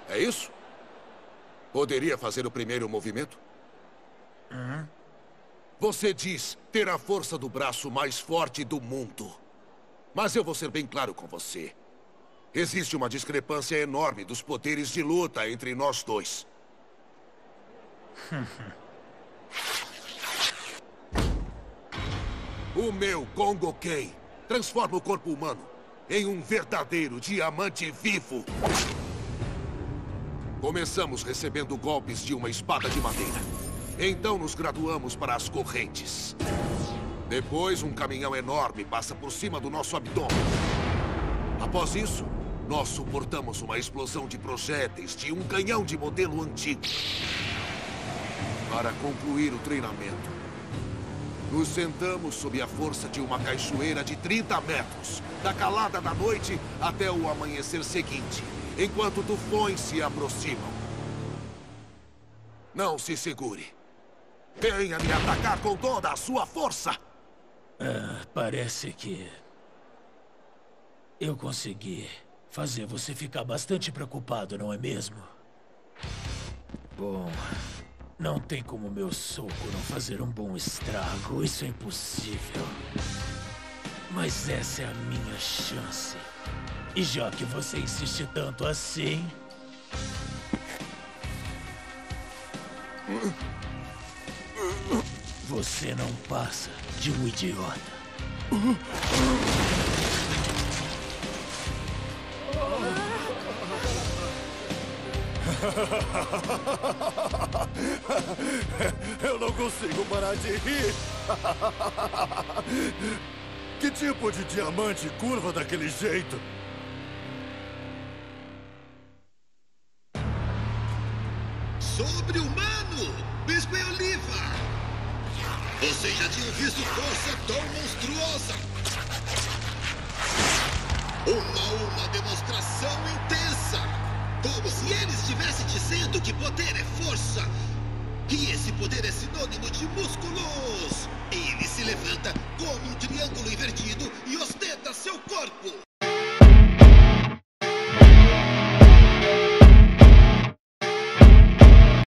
É isso? Poderia fazer o primeiro movimento? Você diz ter a força do braço mais forte do mundo. Mas eu vou ser bem claro com você. Existe uma discrepância enorme dos poderes de luta entre nós dois. O meu Gongoken transforma o corpo humano em um verdadeiro diamante vivo. Começamos recebendo golpes de uma espada de madeira. Então nos graduamos para as correntes. Depois, um caminhão enorme passa por cima do nosso abdômen. Após isso, nós suportamos uma explosão de projéteis de um canhão de modelo antigo. Para concluir o treinamento, nos sentamos sob a força de uma cachoeira de 30 metros, da calada da noite até o amanhecer seguinte, enquanto tufões se aproximam. Não se segure. Venha me atacar com toda a sua força! Parece que eu consegui fazer você ficar bastante preocupado, não é mesmo? Bom, não tem como meu soco não fazer um bom estrago. Isso é impossível. Mas essa é a minha chance. E já que você insiste tanto assim... Você não passa de um idiota. Eu não consigo parar de rir. Que tipo de diamante curva daquele jeito? Sobre-humano! Bispo e Oliva! Vocês já tinham visto força tão monstruosa? Uma demonstração intensa! Como se ele estivesse dizendo que poder é força! E esse poder é sinônimo de músculos! Ele se levanta como um triângulo invertido e ostenta seu corpo!